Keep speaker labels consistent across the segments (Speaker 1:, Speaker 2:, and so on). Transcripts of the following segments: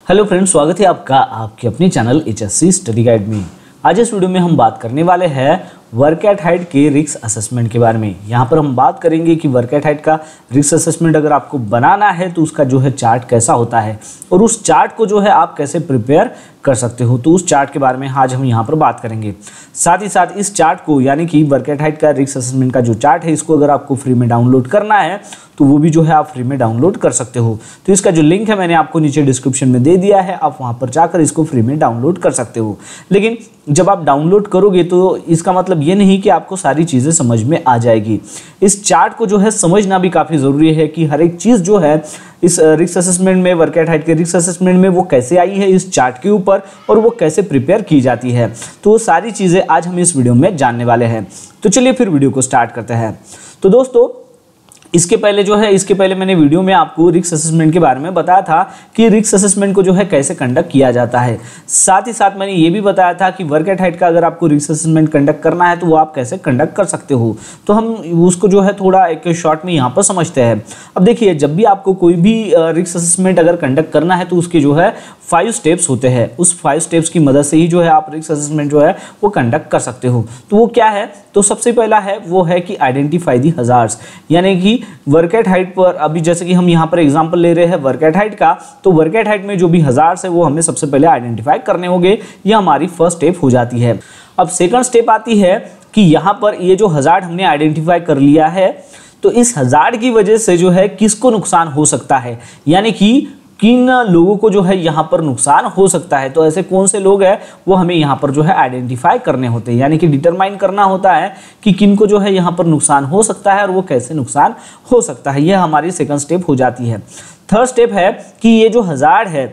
Speaker 1: Hello friends, स्वागत है आपका आपके अपने चैनल HSC स्टडी गाइड में। आज इस वीडियो में हम बात करने वाले हैं वर्क एट हाइट के रिस्क असेसमेंट के बारे में। यहाँ पर हम बात करेंगे कि वर्क एट हाइट का रिस्क असेसमेंट अगर आपको बनाना है तो उसका जो है चार्ट कैसा होता है और उस चार्ट को जो है आप कैसे प्रिपेयर कर सकते हो, तो उस चार्ट के बारे में आज हम यहाँ पर बात करेंगे। साथ ही साथ इस चार्ट को यानी कि वर्क एट हाइट का रिस्क असेसमेंट का जो चार्ट है इसको अगर आपको फ्री में डाउनलोड करना है तो वो भी जो है आप फ्री में डाउनलोड कर सकते हो। तो इसका जो लिंक है मैंने आपको नीचे डिस्क्रिप्शन में दे दिया है, आप वहाँ पर जाकर इसको फ्री में डाउनलोड कर सकते हो। लेकिन जब आप डाउनलोड करोगे तो इसका मतलब ये नहीं कि आपको सारी चीज़ें समझ में आ जाएगी। इस चार्ट को जो है समझना भी काफ़ी ज़रूरी है कि हर एक चीज़ जो है इस रिस्क असेसमेंट में, वर्क एट हाइट के रिस्क असेसमेंट में वो कैसे आई है इस चार्ट के ऊपर और वो कैसे प्रिपेयर की जाती है। तो वो सारी चीज़ें आज हम इस वीडियो में जानने वाले हैं। तो चलिए फिर वीडियो को स्टार्ट करते हैं। तो दोस्तों इसके पहले मैंने वीडियो में आपको रिस्क असेसमेंट के बारे में बताया था कि रिस्क असेसमेंट को जो है कैसे कंडक्ट किया जाता है। साथ ही साथ मैंने ये भी बताया था कि वर्क एट हाइट का अगर आपको रिस्क असेसमेंट कंडक्ट करना है तो वो आप कैसे कंडक्ट कर सकते हो। तो हम उसको जो है थोड़ा एक शॉर्ट में यहाँ पर समझते हैं। अब देखिए, जब भी आपको कोई भी रिस्क असेसमेंट अगर कंडक्ट करना है तो उसके जो है 5 स्टेप्स होते हैं। उस 5 स्टेप्स की मदद से ही जो है आप रिस्क असेसमेंट जो है वो कंडक्ट कर सकते हो। तो वो क्या है? तो सबसे पहला है वो है कि आइडेंटिफाई दी हजार्ड्स, यानी कि वर्क एट हाइट पर अभी जैसे कि हम यहाँ पर एग्जांपल ले रहे हैं वर्क एट हाइट का, तो वर्क एट हाइट में जो भी हजार्ड्स है वो हमें सबसे पहले आइडेंटिफाई करने होंगे। ये हमारी फर्स्ट स्टेप हो जाती है। अब सेकंड स्टेप आती है कि यहाँ पर ये जो हजार्ड हमने आइडेंटिफाई कर लिया है तो इस हजार्ड की वजह से जो है किसको नुकसान हो सकता है, यानी कि किन लोगों को जो है यहाँ पर नुकसान हो सकता है। तो ऐसे कौन से लोग हैं वो हमें यहाँ पर जो है आइडेंटिफाई करने होते हैं, यानी कि डिटरमाइन करना होता है कि किन को जो है यहाँ पर नुकसान हो सकता है और वो कैसे नुकसान हो सकता है। यह हमारी सेकंड स्टेप हो जाती है। थर्ड स्टेप है कि ये जो हजार्ड है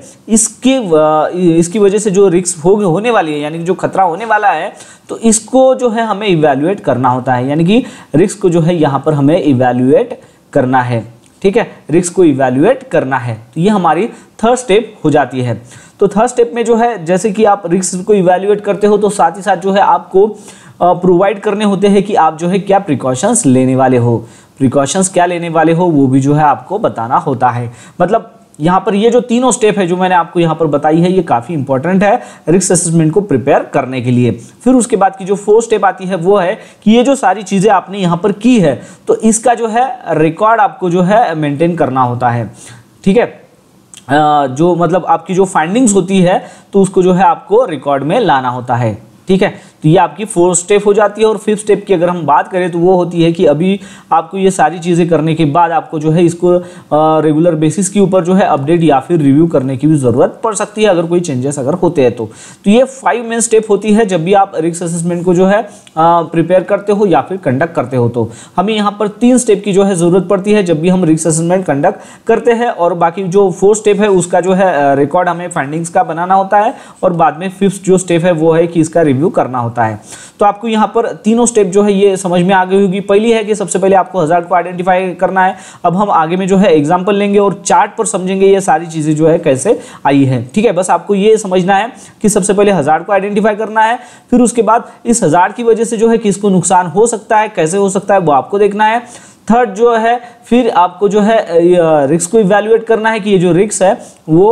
Speaker 1: इसकी वजह से जो रिस्क होने वाली है, यानी कि जो खतरा होने वाला है, तो इसको जो है हमें इवैल्यूएट करना होता है, यानी कि रिस्क को जो है यहाँ पर हमें इवैल्यूएट करना है। ठीक है, रिस्क को इवैल्यूएट करना है। तो ये हमारी थर्ड स्टेप हो जाती है। तो थर्ड स्टेप में जो है जैसे कि आप रिस्क को इवैल्यूएट करते हो तो साथ ही साथ जो है आपको प्रोवाइड करने होते हैं कि आप जो है क्या प्रिकॉशंस लेने वाले हो। प्रिकॉशंस क्या लेने वाले हो वो भी जो है आपको बताना होता है। मतलब यहाँ पर ये जो तीनों स्टेप है जो मैंने आपको यहाँ पर बताई है ये काफ़ी इंपॉर्टेंट है रिस्क असेसमेंट को प्रिपेयर करने के लिए। फिर उसके बाद की जो फोर्थ स्टेप आती है वो है कि ये जो सारी चीज़ें आपने यहाँ पर की है तो इसका जो है रिकॉर्ड आपको जो है मेंटेन करना होता है। ठीक है, जो मतलब आपकी जो फाइंडिंग्स होती है तो उसको जो है आपको रिकॉर्ड में लाना होता है। ठीक है, तो ये आपकी फोर्थ स्टेप हो जाती है। और फिफ्थ स्टेप की अगर हम बात करें तो वो होती है कि अभी आपको ये सारी चीज़ें करने के बाद आपको जो है इसको रेगुलर बेसिस के ऊपर जो है अपडेट या फिर रिव्यू करने की भी ज़रूरत पड़ सकती है अगर कोई चेंजेस अगर होते हैं तो ये 5 मेन स्टेप होती है जब भी आप रिस्क असेसमेंट को जो है प्रिपेयर करते हो या फिर कंडक्ट करते हो। तो हमें यहाँ पर 3 स्टेप की जो है ज़रूरत पड़ती है जब भी हम रिस्क असेसमेंट कंडक्ट करते हैं, और बाकी जो 4th स्टेप है उसका जो है रिकॉर्ड हमें फाइंडिंग्स का बनाना होता है, और बाद में 5th जो स्टेप है वो है कि इसका रिव्यू करना होता है। तो आपको यहाँ पर तीनों स्टेप जो है ये समझ में आ गई होगी। पहली है कि सबसे पहले आपको हजार्ड को आइडेंटिफाई करना है। अब हम आगे में जो है एग्जांपल लेंगे और चार्ट पर समझेंगे ये सारी चीजें जो है कैसे आई है। ठीक है, बस आपको ये समझना है कि सबसे पहले हजार्ड को आइडेंटिफाई करना है, फिर उसके बाद इस हजार्ड की वजह से जो है किसको नुकसान हो सकता है, कैसे हो सकता है वो आपको देखना है। थर्ड जो है फिर आपको जो है रिस्क को इवैल्यूएट करना है कि ये जो रिस्क है वो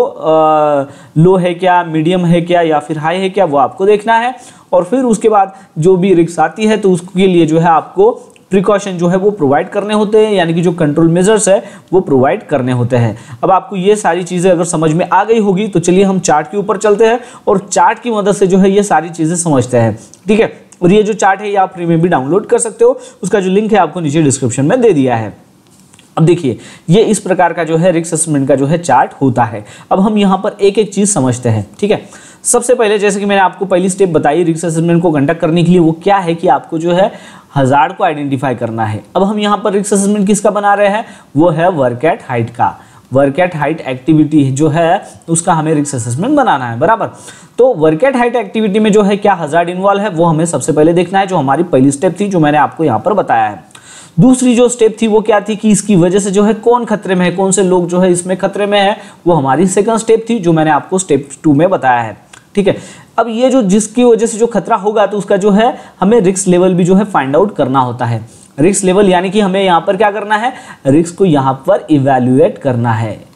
Speaker 1: लो है क्या, मीडियम है क्या या फिर हाई है क्या, वो आपको देखना है। और फिर उसके बाद जो भी रिस्क आती है तो उसके लिए जो है आपको प्रिकॉशन जो है वो प्रोवाइड करने होते हैं, यानी कि जो कंट्रोल मेजर्स है वो प्रोवाइड करने होते हैं। अब आपको ये सारी चीज़ें अगर समझ में आ गई होगी तो चलिए हम चार्ट के ऊपर चलते हैं और चार्ट की मदद से जो है ये सारी चीज़ें समझते हैं। ठीक है, और ये जो चार्ट है ये आप फ्री में भी डाउनलोड कर सकते हो, उसका जो लिंक है आपको नीचे डिस्क्रिप्शन में दे दिया है। अब देखिए, ये इस प्रकार का जो है रिस्क असेसमेंट का जो है चार्ट होता है। अब हम यहाँ पर एक एक चीज़ समझते हैं। ठीक है, सबसे पहले जैसे कि मैंने आपको पहली स्टेप बताई रिस्क असेसमेंट को कंडक्ट करने के लिए, वो क्या है कि आपको जो है हजार्ड को आइडेंटिफाई करना है। अब हम यहाँ पर रिस्क असेसमेंट किसका बना रहे हैं, वो है वर्क एट हाइट का। वर्क एट हाइट एक्टिविटी जो है उसका हमें रिस्क असेसमेंट बनाना है, बराबर। तो वर्क एट हाइट एक्टिविटी में जो है क्या हजार्ड इन्वॉल्व है वो हमें सबसे पहले देखना है, जो हमारी पहली स्टेप थी जो मैंने आपको यहाँ पर बताया है। दूसरी जो स्टेप थी वो क्या थी कि इसकी वजह से जो है कौन खतरे में है, कौन से लोग जो है इसमें खतरे में है, वो हमारी सेकंड स्टेप थी जो मैंने आपको स्टेप 2 में बताया है। ठीक है, अब ये जो जिसकी वजह से जो खतरा होगा तो उसका जो है हमें रिस्क लेवल भी जो है फाइंड आउट करना होता है। रिस्क लेवल यानी कि हमें यहाँ पर क्या करना है, रिस्क को यहाँ पर इवैल्यूएट करना है।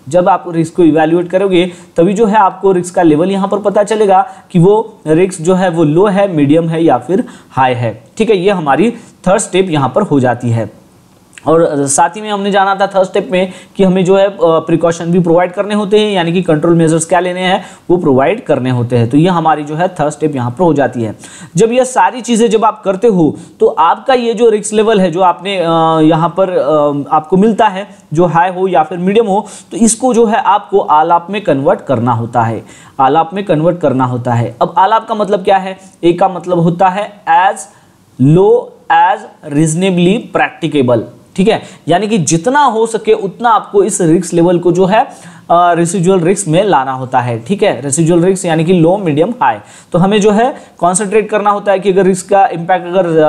Speaker 1: जब आप रिस्क को इवैल्यूएट करोगे तभी जो है आपको रिस्क का लेवल यहाँ पर पता चलेगा कि वो रिस्क जो है वो लो है, मीडियम है या फिर हाई है। ठीक है, ये हमारी थर्ड स्टेप यहाँ पर हो जाती है। और साथ ही में हमने जाना था थर्ड स्टेप में कि हमें जो है प्रिकॉशन भी प्रोवाइड करने होते हैं, यानी कि कंट्रोल मेजर्स क्या लेने हैं वो प्रोवाइड करने होते हैं। तो ये हमारी जो है थर्ड स्टेप यहाँ पर हो जाती है। जब ये सारी चीज़ें जब आप करते हो तो आपका ये जो रिस्क लेवल है जो आपने यहाँ पर आपको मिलता है, जो हाई हो या फिर मीडियम हो, तो इसको जो है आपको आलाप में कन्वर्ट करना होता है, आलाप में कन्वर्ट करना होता है। अब आलाप का मतलब क्या है? ए का मतलब होता है as low as reasonably practicable. ठीक है, यानी कि जितना हो सके उतना आपको इस रिस्क लेवल को जो है रेसिजुअल रिस्क में लाना होता है। ठीक है, रेसिजुअल रिस्क यानी कि लो, मीडियम, हाई। तो हमें जो है कॉन्सेंट्रेट करना होता है कि अगर रिस्क का इम्पैक्ट,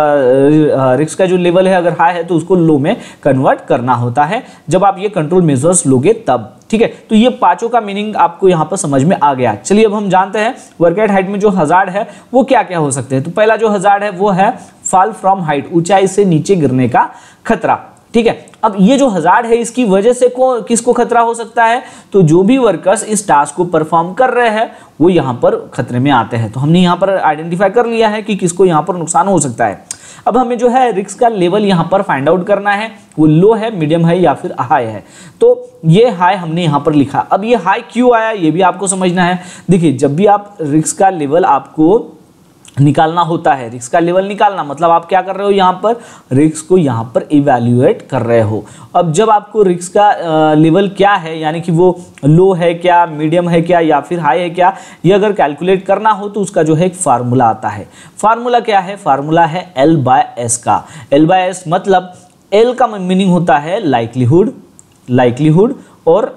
Speaker 1: अगर रिस्क का जो लेवल है अगर हाई है तो उसको लो में कन्वर्ट करना होता है जब आप ये कंट्रोल मेजर्स लोगे तब। ठीक है, तो ये पांचों का मीनिंग आपको यहाँ पर समझ में आ गया। चलिए अब हम जानते हैं वर्क एट हाइट में जो हजार्ड है वो क्या क्या हो सकते हैं। तो पहला जो हजार्ड है वो है फॉल फ्रॉम हाइट, ऊंचाई से नीचे गिरने का खतरा। ठीक है, अब ये जो हजार्ड है इसकी वजह से किसको खतरा हो सकता है? तो जो भी वर्कर्स इस टास्क को परफॉर्म कर रहे हैं वो यहाँ पर खतरे में आते हैं। तो हमने यहाँ पर आइडेंटिफाई कर लिया है कि किसको यहाँ पर नुकसान हो सकता है। अब हमें जो है रिस्क का लेवल यहाँ पर फाइंड आउट करना है, वो लो है, मीडियम है या फिर हाई है। तो ये हाई हमने यहाँ पर लिखा। अब ये हाई क्यों आया ये भी आपको समझना है। देखिए, जब भी आप रिस्क का लेवल आपको निकालना होता है, रिस्क का लेवल निकालना मतलब आप क्या कर रहे हो, यहाँ पर रिस्क को यहाँ पर इवैल्यूएट कर रहे हो। अब जब आपको रिस्क का लेवल क्या है, यानी कि वो लो है क्या, मीडियम है क्या या फिर हाई है क्या, ये अगर कैलकुलेट करना हो तो उसका जो है एक फार्मूला आता है। फार्मूला क्या है? फार्मूला है L/S का। L/S मतलब L का मीनिंग होता है लाइक्लीहुड, लाइक्लीहुड, और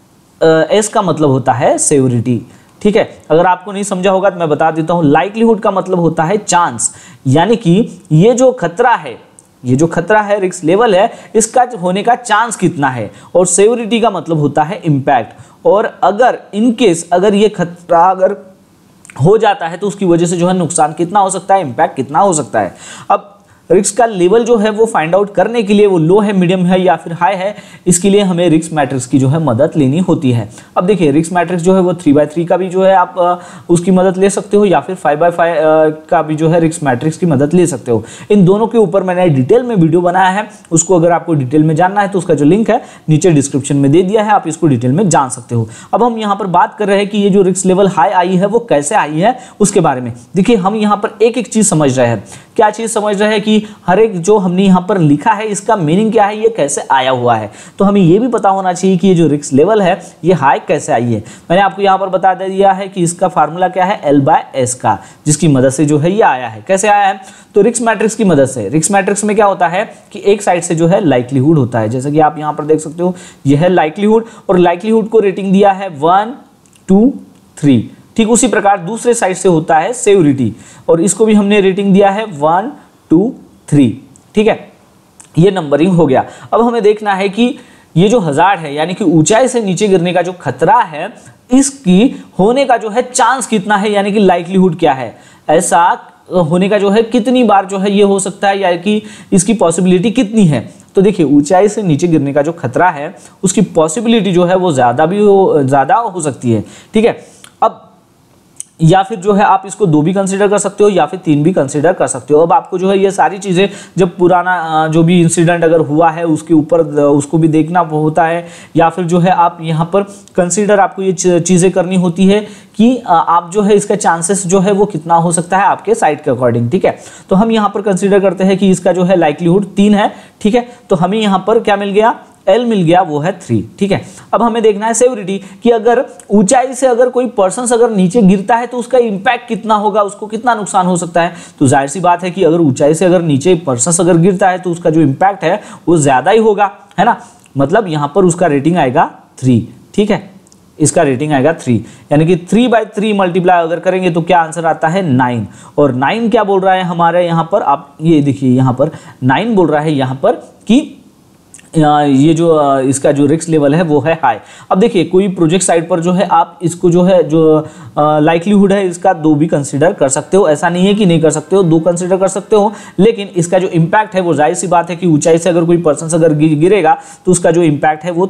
Speaker 1: S का मतलब होता है सेवरिटी। ठीक है, अगर आपको नहीं समझा होगा तो मैं बता देता हूं। लाइक्लीहुड का मतलब होता है चांस, यानी कि ये जो खतरा है, ये जो खतरा है, रिस्क लेवल है, इसका होने का चांस कितना है। और सेवरिटी का मतलब होता है इम्पैक्ट। और अगर इनकेस अगर ये खतरा अगर हो जाता है तो उसकी वजह से जो है नुकसान कितना हो सकता है, इम्पैक्ट कितना हो सकता है। अब रिस्क का लेवल जो है वो फाइंड आउट करने के लिए वो लो है, मीडियम है या फिर हाई है, इसके लिए हमें रिस्क मैट्रिक्स की जो है मदद लेनी होती है। अब देखिए, रिस्क मैट्रिक्स जो है वो 3x3 का भी जो है आप उसकी मदद ले सकते हो, या फिर 5x5 का भी जो है रिस्क मैट्रिक्स की मदद ले सकते हो। इन दोनों के ऊपर मैंने डिटेल में वीडियो बनाया है, उसको अगर आपको डिटेल में जानना है तो उसका जो लिंक है नीचे डिस्क्रिप्शन में दे दिया है, आप इसको डिटेल में जान सकते हो। अब हम यहाँ पर बात कर रहे हैं कि ये जो रिस्क लेवल हाई आई है वो कैसे आई है उसके बारे में। देखिए, हम यहाँ पर एक एक चीज समझ रहे हैं। क्या चीज समझ रहे हैं? कि हर एक जो हमने यहाँ पर लिखा है इसका मीनिंग क्या है, ये कैसे आया हुआ है। तो हमें ये भी पता होना चाहिए कि ये जो रिस्क लेवल है ये हाई कैसे आई है। मैंने आपको यहाँ पर बता दिया है कि इसका फार्मूला क्या है, L/S का, जिसकी मदद से जो है ये आया है। कैसे आया है? तो रिस्क मैट्रिक्स की मदद से। रिस्क मैट्रिक्स में क्या होता है कि एक साइड से जो है लाइक्लीहुड होता है, जैसे कि आप यहाँ पर देख सकते हो, यह है लाइक्लीहुड, और लाइक्लीहुड को रेटिंग दिया है 1, 2, 3। ठीक उसी प्रकार दूसरे साइड से होता है सेवरिटी, और इसको भी हमने रेटिंग दिया है 1, 2, 3। ठीक है, ये नंबरिंग हो गया। अब हमें देखना है कि ये जो हजार्ड है, यानी कि ऊंचाई से नीचे गिरने का जो खतरा है, इसकी होने का जो है चांस कितना है, यानी कि लाइक्लीहुड क्या है, ऐसा होने का जो है कितनी बार जो है ये हो सकता है, या कि इसकी पॉसिबिलिटी कितनी है। तो देखिए, ऊंचाई से नीचे गिरने का जो खतरा है उसकी पॉसिबिलिटी जो है वो ज़्यादा हो सकती है। ठीक है, अब या फिर जो है आप इसको 2 भी कंसीडर कर सकते हो या फिर 3 भी कंसीडर कर सकते हो। अब आपको जो है ये सारी चीज़ें, जब पुराना जो भी इंसिडेंट अगर हुआ है उसके ऊपर उसको भी देखना होता है, या फिर जो है आप यहाँ पर कंसीडर आपको ये चीज़ें करनी होती है कि आप जो है इसका चांसेस जो है वो कितना हो सकता है आपके साइड के अकॉर्डिंग। ठीक है, तो हम यहाँ पर कंसीडर करते हैं कि इसका जो है लाइक्लीहुड 3 है। ठीक है, तो हमें यहाँ पर क्या मिल गया, L मिल गया, वो है 3। ठीक है, अब हमें देखना है सेवरिटी कि अगर ऊंचाई से अगर कोई पर्सन अगर नीचे गिरता है तो उसका इंपैक्ट कितना होगा, उसको कितना नुकसान हो सकता है। तो जाहिर सी बात है कि अगर ऊंचाई से अगर नीचे पर्सन अगर गिरता है तो उसका जो इंपैक्ट है वो ज्यादा ही होगा, है ना। मतलब यहाँ पर उसका रेटिंग आएगा 3। ठीक है, इसका रेटिंग आएगा 3, यानी कि 3/3 मल्टीप्लाई अगर करेंगे तो क्या आंसर आता है 9। और 9 क्या बोल रहा है हमारे यहाँ पर, आप ये देखिए, यहाँ पर 9 बोल रहा है यहाँ पर कि ये जो इसका जो रिस्क लेवल है वो है हाई। अब देखिए कोई प्रोजेक्ट साइट पर जो है आप इसको जो है जो लाइक्लीहुड है इसका 2 भी कंसीडर कर सकते हो, ऐसा नहीं है कि नहीं कर सकते हो, 2 कंसीडर कर सकते हो, लेकिन इसका जो इम्पैक्ट है वो जाहिर सी बात है कि ऊंचाई से अगर कोई पर्सन अगर गिरेगा तो उसका जो इम्पैक्ट है वो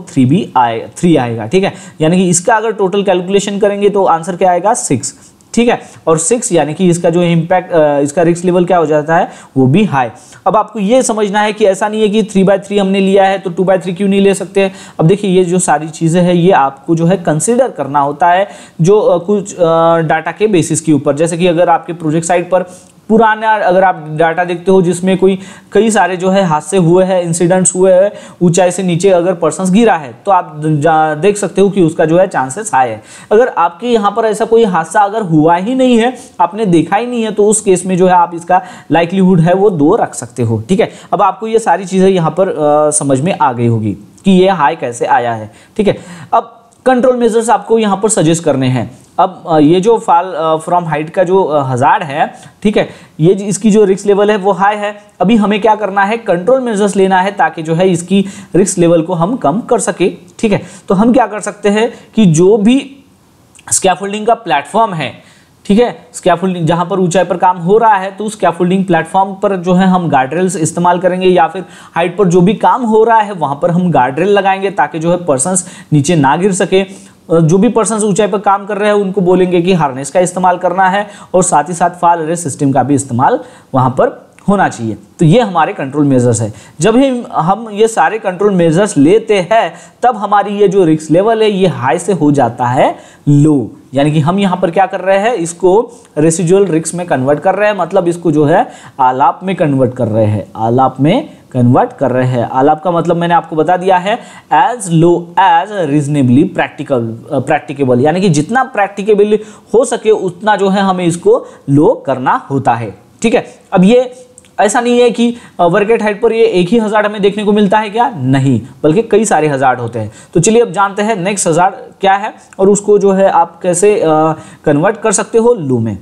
Speaker 1: 3 आएगा। ठीक है, यानी कि इसका अगर टोटल कैलकुलेशन करेंगे तो आंसर क्या आएगा 6। ठीक है, और 6 यानी कि इसका जो इम्पैक्ट इसका रिस्क लेवल क्या हो जाता है वो भी हाई। अब आपको ये समझना है कि ऐसा नहीं है कि 3/3 हमने लिया है तो 2/3 क्यों नहीं ले सकते। अब देखिए ये जो सारी चीज़ें हैं ये आपको जो है कंसिडर करना होता है जो कुछ डाटा के बेसिस के ऊपर। जैसे कि अगर आपके प्रोजेक्ट साइट पर पुराना अगर आप डाटा देखते हो जिसमें कई सारे जो है हादसे हुए हैं, इंसिडेंट्स हुए हैं, ऊंचाई से नीचे अगर पर्सन गिरा है तो आप देख सकते हो कि उसका जो है चांसेस हाई है। अगर आपके यहाँ पर ऐसा कोई हादसा अगर हुआ ही नहीं है, आपने देखा ही नहीं है, तो उस केस में जो है आप इसका लाइक्लीहुड है वो 2 रख सकते हो। ठीक है, अब आपको ये सारी चीज़ें यहाँ पर समझ में आ गई होगी कि ये हाई कैसे आया है। ठीक है, अब कंट्रोल मेजर्स आपको यहाँ पर सजेस्ट करने हैं। अब ये जो फॉल फ्रॉम हाइट का जो हज़ार्ड है, ठीक है, ये इसकी जो रिस्क लेवल है वो हाई है। अभी हमें क्या करना है, कंट्रोल मेजर्स लेना है ताकि जो है इसकी रिस्क लेवल को हम कम कर सके। ठीक है, तो हम क्या कर सकते हैं कि जो भी स्कैफोल्डिंग का प्लेटफॉर्म है, ठीक है, स्कैफोल्डिंग जहां पर ऊंचाई पर काम हो रहा है तो उस स्कैफोल्डिंग प्लेटफॉर्म पर जो है हम गार्डरेल्स इस्तेमाल करेंगे, या फिर हाइट पर जो भी काम हो रहा है वहां पर हम गार्डरेल लगाएंगे ताकि जो है पर्सन्स नीचे ना गिर सके। जो भी पर्सन्स ऊंचाई पर काम कर रहे हैं उनको बोलेंगे कि हार्नेस का इस्तेमाल करना है और साथ ही साथ फॉल अरेस्ट सिस्टम का भी इस्तेमाल वहां पर होना चाहिए। तो ये हमारे कंट्रोल मेजर्स है। जब हम ये सारे कंट्रोल मेजर्स लेते हैं तब हमारी ये जो रिस्क लेवल है ये हाई से हो जाता है लो, यानी कि हम यहाँ पर क्या कर रहे हैं, इसको रेसिडुअल रिस्क में कन्वर्ट कर रहे हैं, मतलब इसको जो है आलाप में कन्वर्ट कर रहे हैं, आलाप में कन्वर्ट कर रहे हैं। आलाप का मतलब मैंने आपको बता दिया है, as low as reasonably practicable, यानी कि जितना प्रैक्टिकेबल हो सके उतना जो है हमें इसको लो करना होता है। ठीक है, अब ये ऐसा नहीं है कि वर्केट हाइट पर ये एक ही हज़ार्ड हमें देखने को मिलता है क्या, नहीं, बल्कि कई सारे हज़ार्ड होते हैं। तो चलिए अब जानते हैं नेक्स्ट हज़ार्ड क्या है और उसको जो है आप कैसे कन्वर्ट कर सकते हो लो में।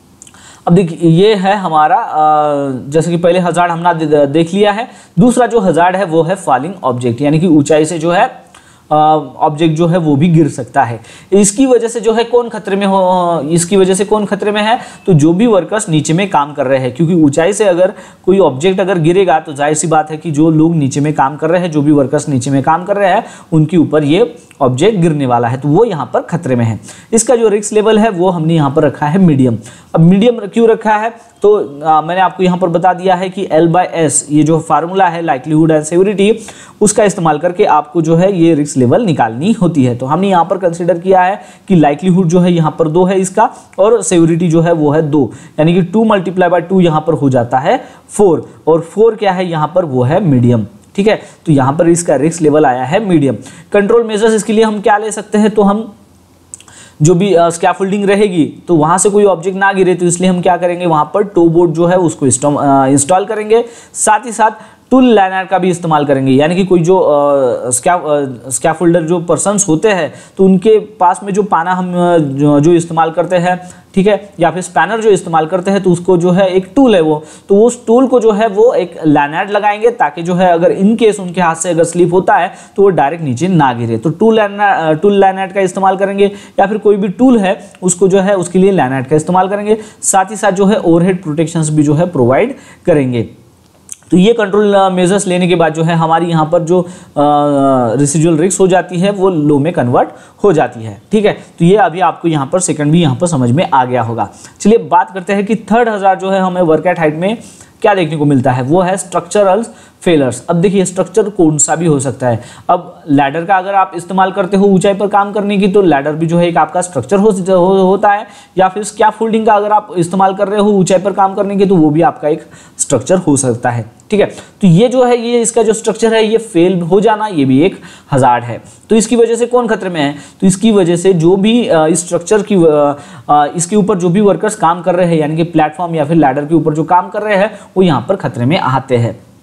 Speaker 1: अब देखिए ये है हमारा जैसे कि पहले हज़ार्ड हमने देख लिया है। दूसरा जो हज़ार्ड है वो है फॉलिंग ऑब्जेक्ट, यानी कि ऊंचाई से जो है ऑब्जेक्ट जो है वो भी गिर सकता है। इसकी वजह से जो है कौन खतरे में हो, इसकी वजह से कौन खतरे में है, तो जो भी वर्कर्स नीचे में काम कर रहे हैं, क्योंकि ऊंचाई से अगर कोई ऑब्जेक्ट अगर गिरेगा तो जाहिर सी बात है कि जो लोग नीचे में काम कर रहे हैं, जो भी वर्कर्स नीचे में काम कर रहे हैं उनके ऊपर ये ऑब्जेक्ट गिरने वाला है, तो वो यहाँ पर खतरे में है। इसका जो रिस्क लेवल है वो हमने यहाँ पर रखा है मीडियम। अब मीडियम क्यों रखा है, तो मैंने आपको यहाँ पर बता दिया है कि L/S ये जो फार्मूला है लाइक्लीहुड एंड सेवरिटी, उसका इस्तेमाल करके आपको जो है ये रिस्क लेवल निकालनी होती है। तो हमने यहाँ पर कंसिडर किया है कि लाइक्लीहुड जो है यहाँ पर 2 है इसका, और सेवरिटी जो है वो है 2, यानी कि 2 × 2 यहाँ पर हो जाता है 4, और 4 क्या है यहाँ पर वो है मीडियम। ठीक है, तो यहाँ पर इसका रिस्क लेवल आया है मीडियम। कंट्रोल मेजर्स इसके लिए हम क्या ले सकते हैं, तो हम जो भी स्कैफोल्डिंग रहेगी तो वहां से कोई ऑब्जेक्ट ना गिरे, तो इसलिए हम क्या करेंगे, वहां पर टो बोर्ड जो है उसको इंस्टॉल करेंगे, साथ ही साथ टूल लाइनर का भी इस्तेमाल करेंगे, यानी कि कोई जो स्कैफोल्डर जो पर्सन्स होते हैं तो उनके पास में जो पाना हम जो इस्तेमाल करते हैं, ठीक है, या फिर स्पैनर जो इस्तेमाल करते हैं, तो उसको जो है एक टूल है वो, तो उस टूल को जो है वो एक लैनार्ड लगाएंगे ताकि जो है अगर इन केस उनके हाथ से अगर स्लिप होता है तो वो डायरेक्ट नीचे ना गिरे। तो टूल लैनार्ड का इस्तेमाल करेंगे, या फिर कोई भी टूल है उसको जो है उसके लिए लैनार्ड का इस्तेमाल करेंगे, साथ ही साथ जो है ओवरहेड प्रोटेक्शंस भी जो है प्रोवाइड करेंगे। तो ये कंट्रोल मेजर्स लेने के बाद जो है हमारी यहाँ पर जो रेसिडुअल रिस्क हो जाती है वो लो में कन्वर्ट हो जाती है। ठीक है, तो ये अभी आपको यहाँ पर सेकंड भी यहाँ पर समझ में आ गया होगा। चलिए बात करते हैं कि थर्ड हज़ार्ड जो है हमें वर्क एट हाइट में क्या देखने को मिलता है, वो है स्ट्रक्चरल फेलर्स। अब देखिए स्ट्रक्चर कौन सा भी हो सकता है। अब लैडर का अगर आप इस्तेमाल करते हो ऊंचाई पर काम करने की, तो लैडर भी जो है एक आपका स्ट्रक्चर होता है, या फिर स्कैफोल्डिंग का अगर आप इस्तेमाल कर रहे हो ऊंचाई पर काम करने की, तो वो भी आपका एक स्ट्रक्चर हो सकता है। ठीक है, तो ये जो है ये इसका जो स्ट्रक्चर है ये फेल हो जाना, ये भी एक हज़ार्ड है। तो इसकी वजह से कौन खतरे में है, तो इसकी वजह से जो भी इस स्ट्रक्चर की इसके ऊपर जो भी वर्कर्स काम कर रहे हैं, यानी कि प्लेटफॉर्म या फिर लैडर के ऊपर जो काम कर रहे हैं, वो यहाँ पर खतरे में आते हैं।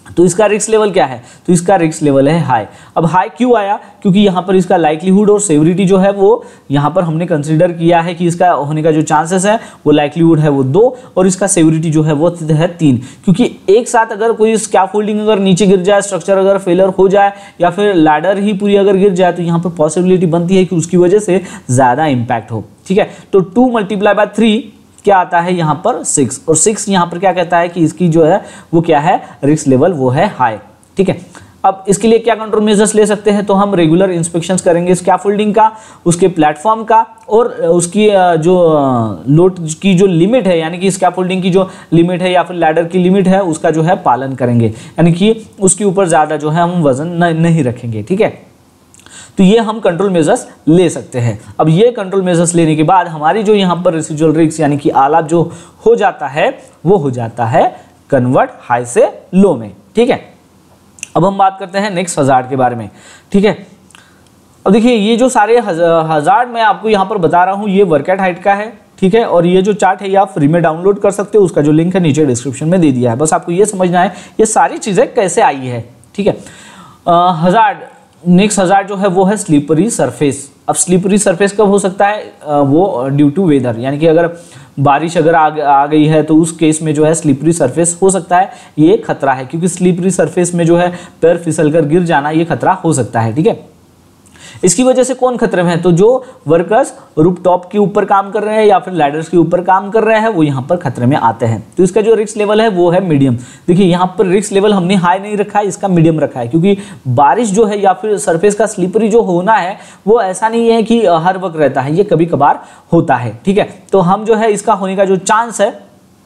Speaker 1: तो इसका रिस्क लेवल क्या है, तो इसका रिस्क लेवल है हाई। अब हाई क्यों आया, क्योंकि यहाँ पर इसका लाइक्लीहुड और सेवरिटी जो है वो यहाँ पर हमने कंसीडर किया है कि इसका होने का जो चांसेस है वो लाइक्लीहुड है वो 2 और इसका सेवरिटी जो है वो है 3। क्योंकि एक साथ अगर कोई स्कैफोल्डिंग अगर नीचे गिर जाए, स्ट्रक्चर अगर फेलियर हो जाए या फिर लैडर ही पूरी अगर गिर जाए तो यहाँ पर पॉसिबिलिटी बनती है कि उसकी वजह से ज़्यादा इम्पैक्ट हो। ठीक है, तो 2 × 3 क्या आता है यहाँ पर 6, और 6 यहाँ पर क्या कहता है कि इसकी जो है वो क्या है, रिस्क लेवल वो है हाई। ठीक है, अब इसके लिए क्या कंट्रोल मेजर्स ले सकते हैं, तो हम रेगुलर इंस्पेक्शंस करेंगे स्कैफोल्डिंग का, उसके प्लेटफॉर्म का और उसकी जो लोड की जो लिमिट है, यानी कि स्कैफोल्डिंग की जो लिमिट है या फिर लैडर की लिमिट है उसका जो है पालन करेंगे, यानी कि उसके ऊपर ज़्यादा जो है हम वजन नहीं रखेंगे। ठीक है, तो ये हम कंट्रोल मेजर्स ले सकते हैं। अब ये कंट्रोल मेजर्स लेने के बाद हमारी जो यहाँ पर रेसिडुअल रिस्क यानी कि आलाप जो हो जाता है वो हो जाता है कन्वर्ट हाई से लो में। ठीक है, अब हम बात करते हैं नेक्स्ट हजार्ड के बारे में। ठीक है, अब देखिए ये जो सारे हजार्ड मैं आपको यहाँ पर बता रहा हूँ ये वर्क एट हाइट का है। ठीक है, और ये जो चार्ट है ये आप फ्री में डाउनलोड कर सकते हो, उसका जो लिंक है नीचे डिस्क्रिप्शन में दे दिया है। बस आपको ये समझना है ये सारी चीज़ें कैसे आई है। ठीक है, हजार्ड नेक्स्ट हजार्ड जो है वो है स्लिपरी सरफेस। अब स्लिपरी सरफेस कब हो सकता है, वो ड्यू टू वेदर, यानी कि अगर बारिश अगर आ गई है तो उस केस में जो है स्लिपरी सरफेस हो सकता है, ये खतरा है, क्योंकि स्लिपरी सरफेस में जो है पैर फिसल कर गिर जाना ये खतरा हो सकता है। ठीक है, इसकी वजह से कौन खतरे में है, तो जो वर्कर्स रूफटॉप के ऊपर काम कर रहे हैं या फिर लैडर्स के ऊपर काम कर रहे हैं वो यहाँ पर खतरे में आते हैं। तो इसका जो रिस्क लेवल है वो है मीडियम। देखिए यहाँ पर रिस्क लेवल हमने हाई नहीं रखा है, इसका मीडियम रखा है, क्योंकि बारिश जो है या फिर सरफेस का स्लिपरी जो होना है वो ऐसा नहीं है कि हर वक्त रहता है, ये कभी कभार होता है। ठीक है, तो हम जो है इसका होने का जो चांस है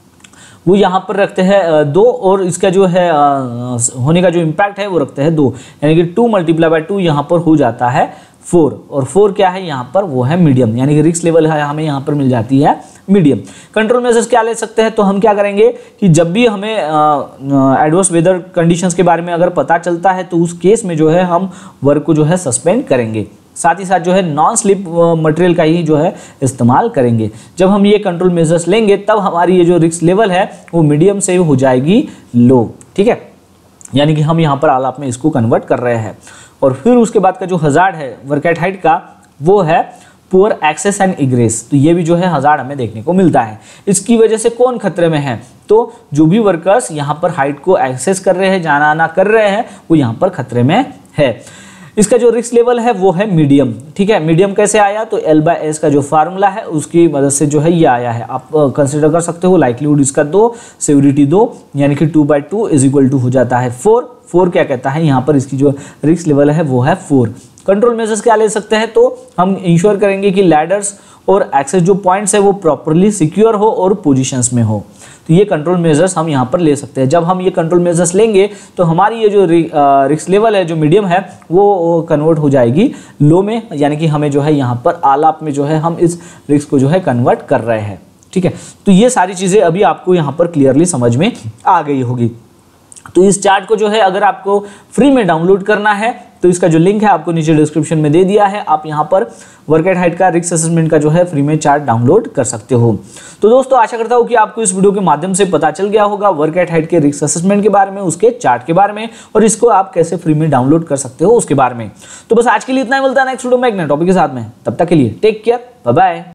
Speaker 1: वो यहाँ पर रखते हैं 2 और इसका जो है होने का जो इम्पैक्ट है वो रखते हैं 2, यानी कि 2 × 2 यहाँ पर हो जाता है 4, और 4 क्या है यहाँ पर वो है मीडियम, यानी कि रिस्क लेवल है हमें यहाँ पर मिल जाती है मीडियम। कंट्रोल मेजर्स क्या ले सकते हैं, तो हम क्या करेंगे कि जब भी हमें एडवर्स वेदर कंडीशंस के बारे में अगर पता चलता है तो उस केस में जो है हम वर्क को जो है सस्पेंड करेंगे, साथ ही साथ जो है नॉन स्लिप मटेरियल का ही जो है इस्तेमाल करेंगे। जब हम ये कंट्रोल मेजर्स लेंगे तब हमारी ये जो रिस्क लेवल है वो मीडियम से हो जाएगी लो। ठीक है, यानी कि हम यहाँ पर आलाप में इसको कन्वर्ट कर रहे हैं। और फिर उसके बाद का जो हजार्ड है वर्क एट हाइट का वो है पुअर एक्सेस एंड इग्रेस। तो ये भी जो है हजार्ड हमें देखने को मिलता है। इसकी वजह से कौन खतरे में है, तो जो भी वर्कर्स यहाँ पर हाइट को एक्सेस कर रहे हैं, जाना आना कर रहे हैं, वो यहाँ पर खतरे में है। इसका जो रिस्क लेवल है वो है मीडियम। ठीक है, मीडियम कैसे आया, तो L/S का जो फार्मूला है उसकी मदद से जो है ये आया है। आप कंसिडर कर सकते हो लाइक्लीहुड इसका 2, सेवरिटी 2, यानी कि 2/2 = हो जाता है 4 क्या कहता है यहाँ पर इसकी जो रिस्क लेवल है वो है 4। कंट्रोल मेजर्स क्या ले सकते हैं, तो हम इंश्योर करेंगे कि लैडर्स और एक्सेस जो पॉइंट्स है वो प्रॉपरली सिक्योर हो और पोजीशंस में हो। तो ये कंट्रोल मेजर्स हम यहाँ पर ले सकते हैं। जब हम ये कंट्रोल मेजर्स लेंगे तो हमारी ये जो रिस्क लेवल है जो मीडियम है वो कन्वर्ट हो जाएगी लो में, यानी कि हमें जो है यहाँ पर आलाप में जो है हम इस रिस्क को जो है कन्वर्ट कर रहे हैं। ठीक है, तो ये सारी चीज़ें अभी आपको यहाँ पर क्लियरली समझ में आ गई होगी। तो इस चार्ट को जो है अगर आपको फ्री में डाउनलोड करना है तो इसका जो लिंक है आपको नीचे डिस्क्रिप्शन में दे दिया है। आप यहाँ पर वर्क एट हाइट का रिस्क असेसमेंट का जो है फ्री में चार्ट डाउनलोड कर सकते हो। तो दोस्तों आशा करता हूँ कि आपको इस वीडियो के माध्यम से पता चल गया होगा वर्क एट हाइट के रिस्क असेसमेंट के बारे में, उसके चार्ट के बारे में, और इसको आप कैसे फ्री में डाउनलोड कर सकते हो उसके बारे में। तो बस आज के लिए इतना ही, मिलता है नेक्स्ट वीडियो में एक नए टॉपिक के साथ में। तब तक के लिए टेक केयर, बाय बाय।